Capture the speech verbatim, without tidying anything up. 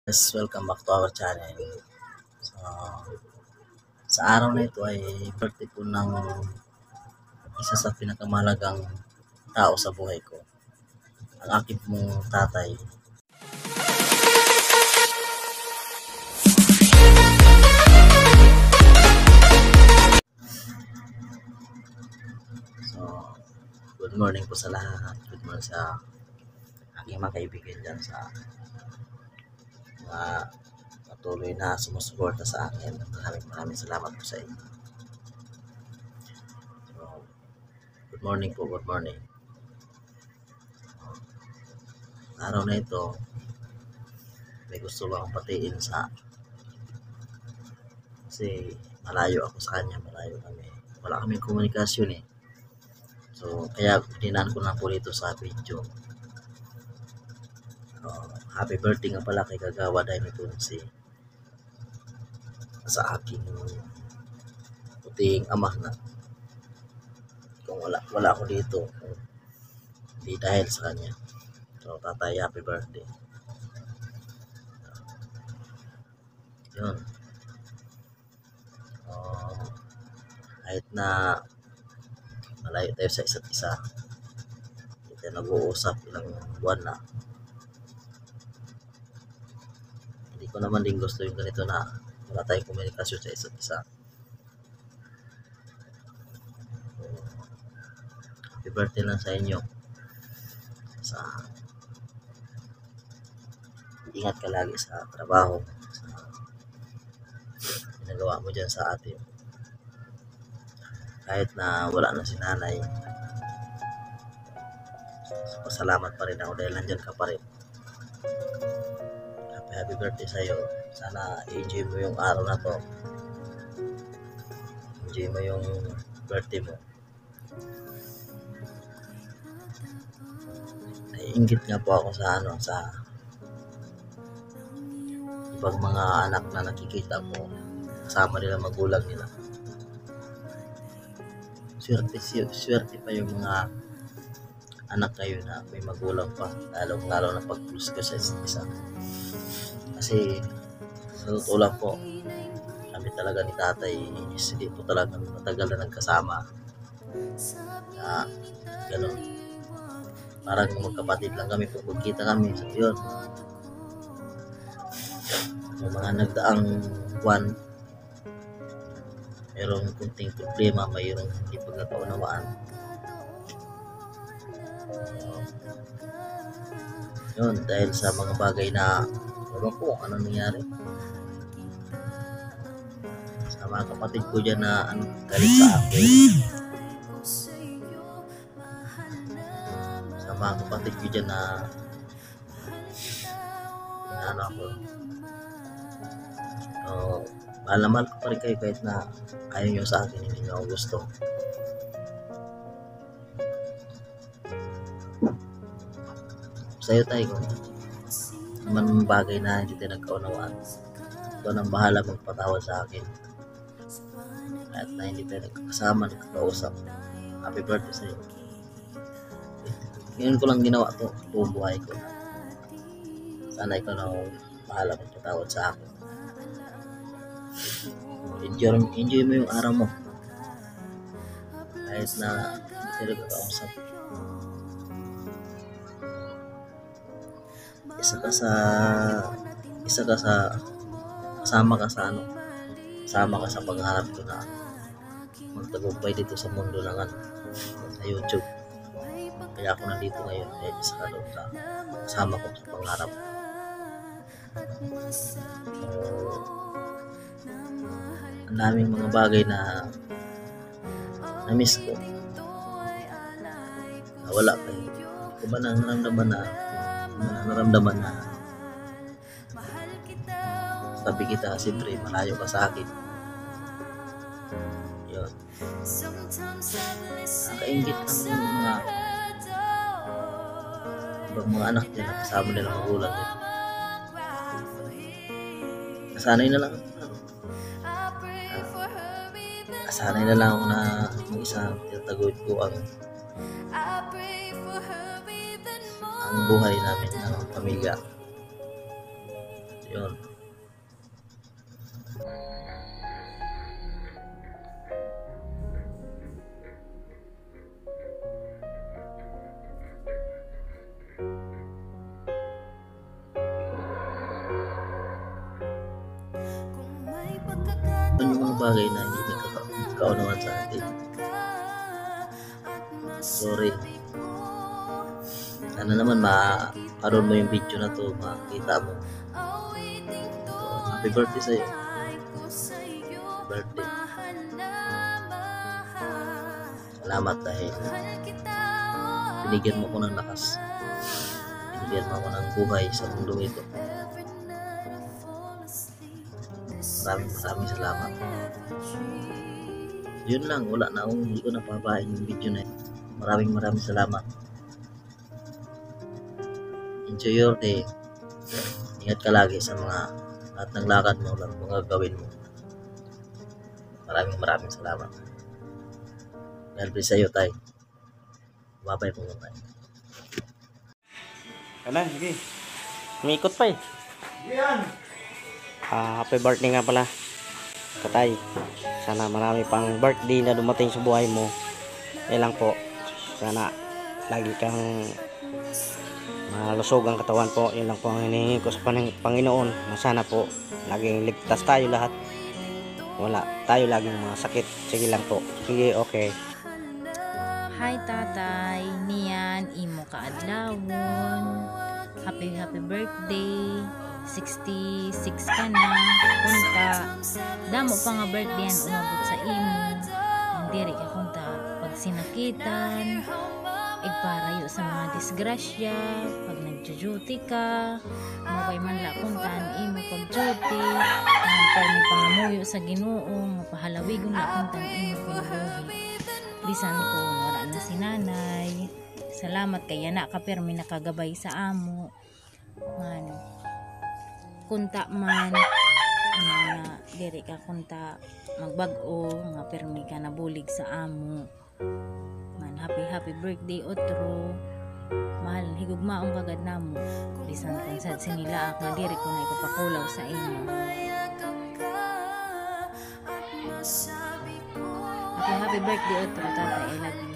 Yes, welcome back to our channel. So, sa araw na ito ay birthday po ng isa sa pinakamahalagang tao sa buhay ko, ang aking pong tatay. So, good morning po sa lahat. Good morning sa aking mga kaibigan dyan, sa mga patuloy na sumusuporta sa akin. Maraming maraming salamat po sa inyo. So, good morning po, good morning. Araw na ito, may gusto lang akong patiin sa kasi malayo ako sa kanya, malayo kami. Wala kaming komunikasyon eh. So, kaya tinaan ko lang po dito sa video. Uh, happy birthday nga pala kay Kagawa Daime Tunsi sa aking puting ama na kung wala, wala ako dito, hindi dahil sa kanya. So, tatay, happy birthday. Yun. Uh, kahit na malayo tayo sa isa't isa, hindi tayo nag-uusap ilang buwan na, hindi ko naman din gusto yung ganito na wala tayong komunikasyon sa isa't isa. So, happy birthday lang sa inyo. Sa ingat ka lagi sa trabaho, sa ginagawa mo dyan sa atin. Kahit na wala na si nanay, pasalamat pa rin ako dahil nandyan ka pa rin. Happy, happy birthday sa'yo. Sana i-enjoy mo yung araw na to. Enjoy mo yung birthday mo. Naiinggit nga po ako sa ano, sa ibang mga anak na nakikita ko kasama nila magulang nila. Swerte, swerte pa yung mga anak kayo na may magulang pa, lalong lalo na pag close ka sa isa. Kasi sa totoo lang po, kami talaga ni tatay hindi po talaga matagal na nagkasama na gano'n, parang magkapatid lang kami kung magkita kami. So yun, yung mga nagdaang buwan mayroong kunting problema, mayroong hindi pagkakaunawaan. Yun, dahil sa mga bagay na ewan ko kung ano nangyari sa mga kapatid ko dyan na ano, galit sa akin, sa mga kapatid ko dyan na ano ako. So, mahal na mahal ko pa rin kayo kahit na ayaw nyo sa akin, hindi nyo ako gusto. Sa'yo tayo kung naman bagay na hindi tayo nagkaunawaan, ikaw nang bahala magpatawad sa akin kahit na hindi tayo nagkakasama, nagkakausap. Happy birthday sa'yo. Ngayon ko lang ginawa to buong buhay ko. Sana ikaw na bahala magpatawad sa akin. Enjoy, enjoy mo yung araw mo kahit na hindi tayo nagkakausap. Isa ka sa isa ka sa kasama ka sa ano, kasama ka sa pagharap ko na magtagumpay dito sa mundo ng ano, sa YouTube. Kaya ako nandito ngayon, eh, isa ka doon sa kasama ko sa pangharap. So, ang daming mga bagay na na-miss ko na wala kayo. Hindi ko ba naramdaman na naramdaman na sabi kita, siyempre malayo ka sa akin. Yun, nakaingit ang mga ibang mga anak din na kasama nila magulang din. Nasanay na lang uh, nasanay na lang ako na yung isa tinataguyod ko ang ang buhay namin ng pamilya. Yun. Yun yung mga bagay na hindi nagkakaunawan sa atin. Sorry. Sana naman ma-aron mo yung video na to, makita mo. So, happy birthday sa'yo. Happy birthday. Salamat dahil binigyan mo ko ng lakas. Binigyan mo ako ng buhay sa mundong ito. Maraming maraming salamat. Yun lang, wala na akong, hindi ko napabain yung video na yun. Maraming maraming salamat. Enjoy your day. Ingat ka lagi sa mga lahat ng lakad mo, lahat ng mga gawin mo. Maraming maraming salamat. God bless sa'yo, tay. Babay po mo, tay. Kanan, sige. Umikot pa eh. Yan. Ah, happy birthday nga pala, Tatay. Sana marami pang birthday na dumating sa buhay mo. Eh lang po. Sana lagi kang malusog ang katawan po. Yun lang po ang hinihingi ko sa Panginoon. Na sana po laging ligtas tayo lahat. Wala tayo laging mga sakit. Sige lang po. Sige, okay. Hi tatay, niyan imo kaadlawon. Happy happy birthday. sixty-six ka na. Kunta damo pa nga birthday yan umabot sa imo. Diri ka kunta pag sinakitan, igparayo sa mga disgrasya, pag nagjo-duty ka, mabay man la kuntaan imo pag duty, pag may pangamuyo sa Ginoo, mapahalawigon la kuntaan imo kinabuhi. Bisan ko wala na si nanay. Salamat kay na ka permi nakagabay sa amo. Man kunta man ano na diri ka kunta magbag-o nga permi ka nabulig sa amo. Man happy happy birthday otro. Mahal higugmaong kagad namo. Bisan kung sad sinila nga diri ko na ipapakulaw sa imo. Happy happy birthday otro tatay, I love you.